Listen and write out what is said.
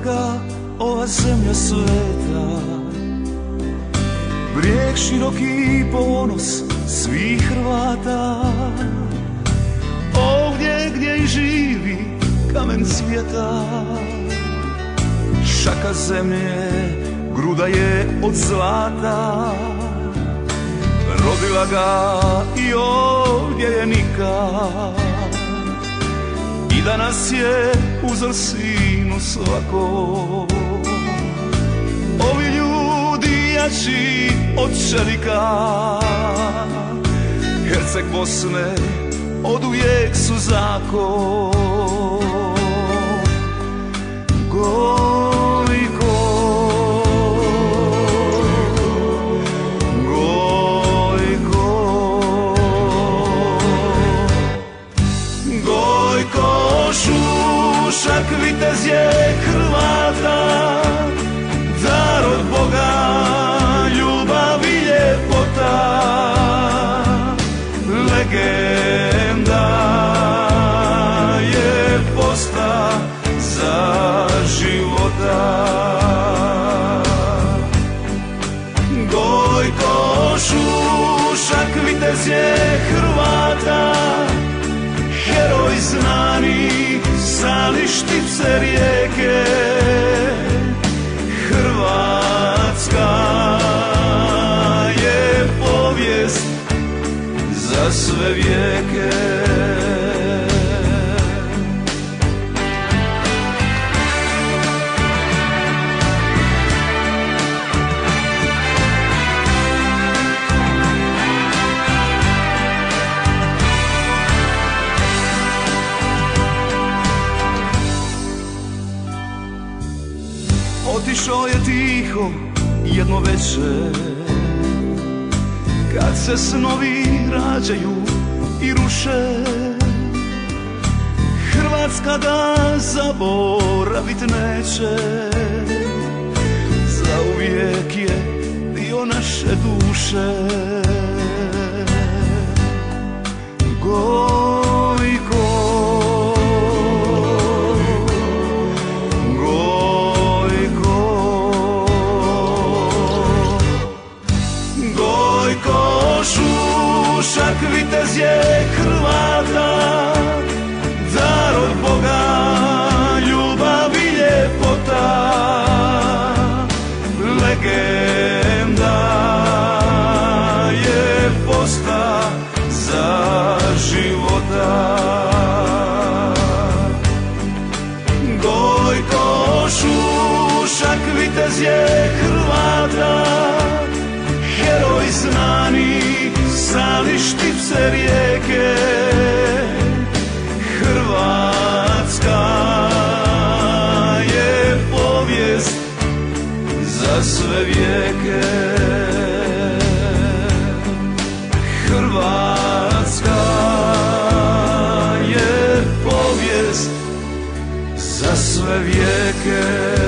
ga ova zemlja sveta, brijeg široki ponos svih Hrvata. Ovdje gdje i živi kamen svijeta, šaka zemlje, gruda je od zlata. Rodila ga i ovdje je nikad, i danas je uzor sinu svako. Ovi ljudi jači od čelika, Herceg Bosne oduvijek su zakon. Gojko, Gojko, Gojko Šušak, vitez je Hrvata, dar od Boga, ljubav i ljepota, legenda je posta za života. Gojko Šušak, vitez je Hrvata, heroj znani sa Lištice rijeke. Hrvatska je povijest za sve vijeke. Otišao je tiho jedno večer, kad se snovi rađaju i ruše. Hrvatska ga zaboravit neće, zauvijek je dio naše duše. Gojko, Šušak, vitez je Hrvata, dar od Boga, ljubav i ljepota, legenda je posta za života. Gojko Šušak, vitez je Hrvata, heroj znani sa Lištice rijeke. Hrvatska je povijest za sve vijeke. Hrvatska je povijest za sve vijeke.